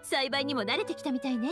栽培にも慣れてきたみたいね。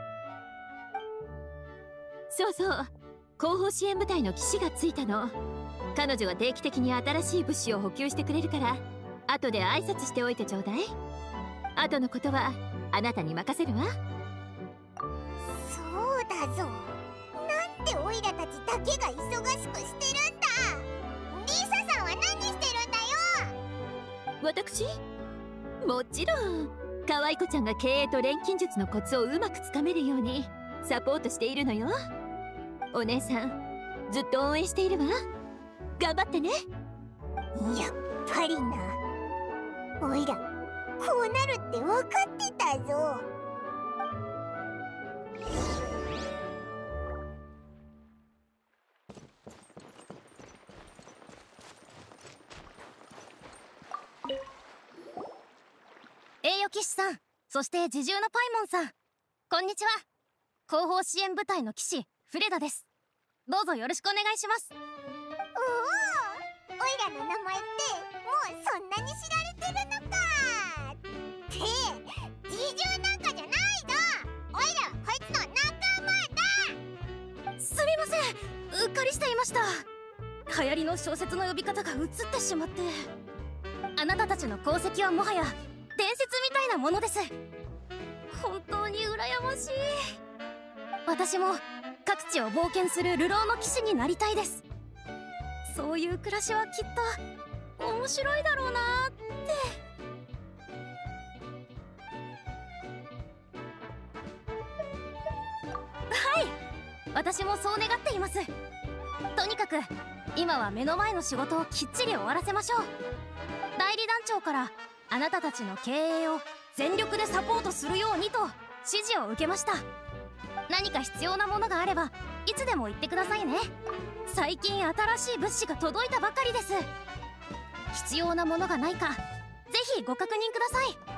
そうそう、後方支援部隊の騎士がついたの。彼女が定期的に新しい物資を補給してくれるから、後で挨拶しておいてちょうだい。後のことはあなたに任せるわ。 そうだぞ。なんでオイラたちだけが忙しくしてるんだ。リサさんは何してるんだよ。 私？もちろん可愛い子ちゃんが経営と錬金術のコツをうまくつかめるようにサポートしているのよ。お姉さんずっと応援しているわ。頑張ってね。 やっぱりな。オイラこうなるって分かってたぞ。 栄誉騎士さん、そして自重のパイモンさん、こんにちは。後方支援部隊の騎士フレダです。どうぞよろしくお願いします。 おお、オイラの名前ってもうそんなに知られてるのか。って自重なんかじゃないぞ。オイラはこいつの仲間だ。 すみません、うっかりしていました。流行りの小説の呼び方が移ってしまって。あなたたちの功績はもはや伝説みたいなものです。本当に羨ましい。私も各地を冒険する流浪の騎士になりたいです。そういう暮らしはきっと面白いだろうなーって。はい、私もそう願っています。とにかく今は目の前の仕事をきっちり終わらせましょう。代理団長からあなたたちの経営を全力でサポートするようにと指示を受けました。何か必要なものがあればいつでも言ってくださいね。最近新しい物資が届いたばかりです。必要なものがないかぜひご確認ください。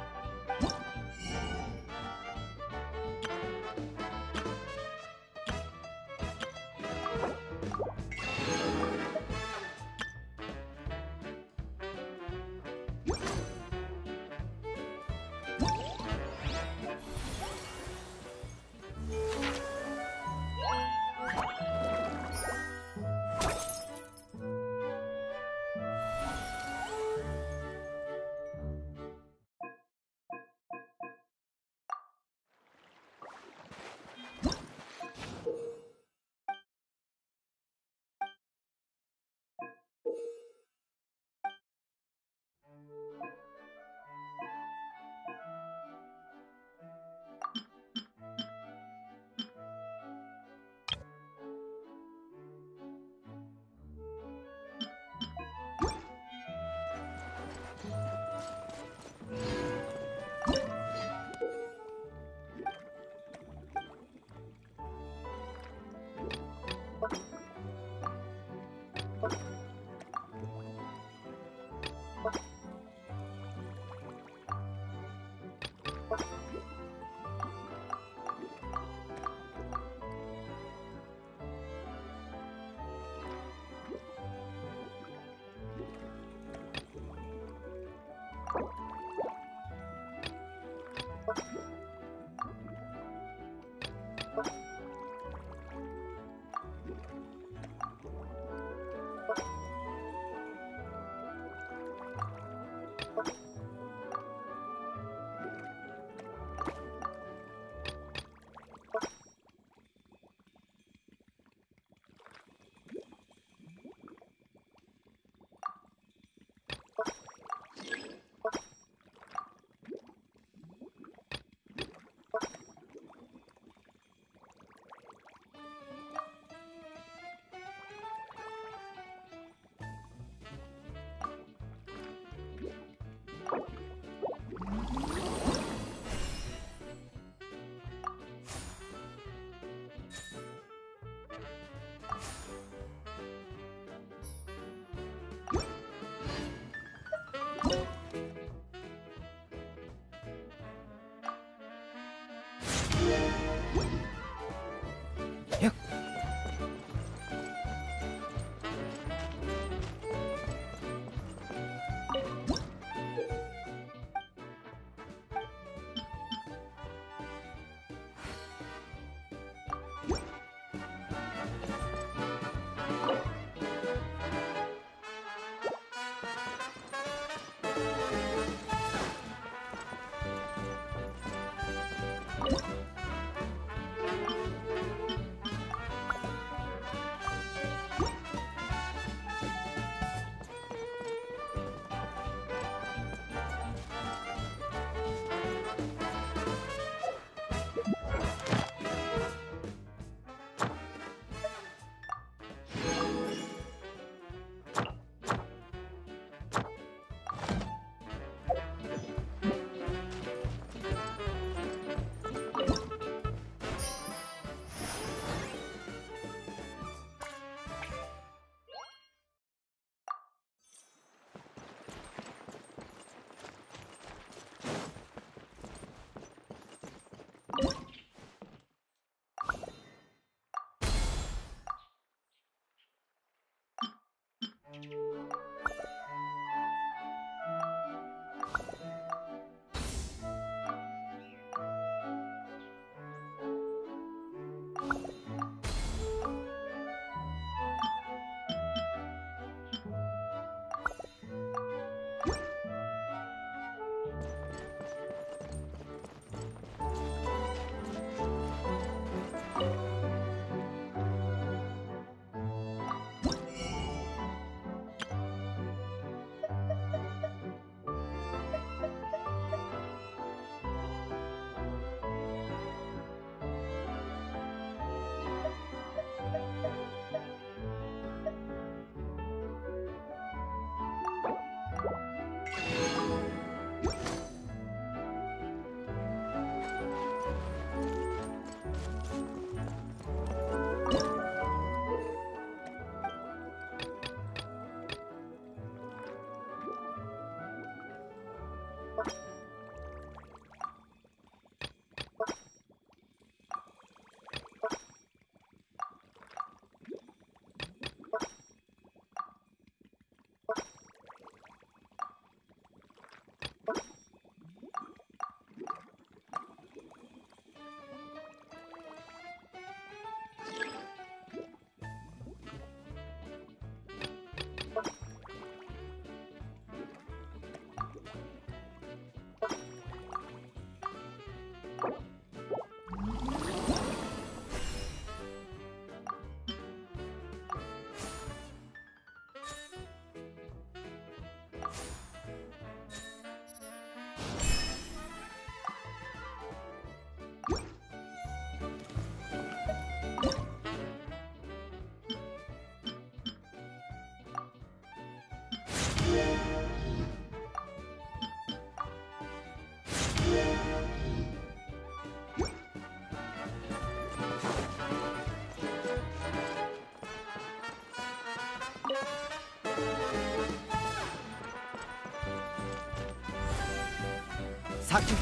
先。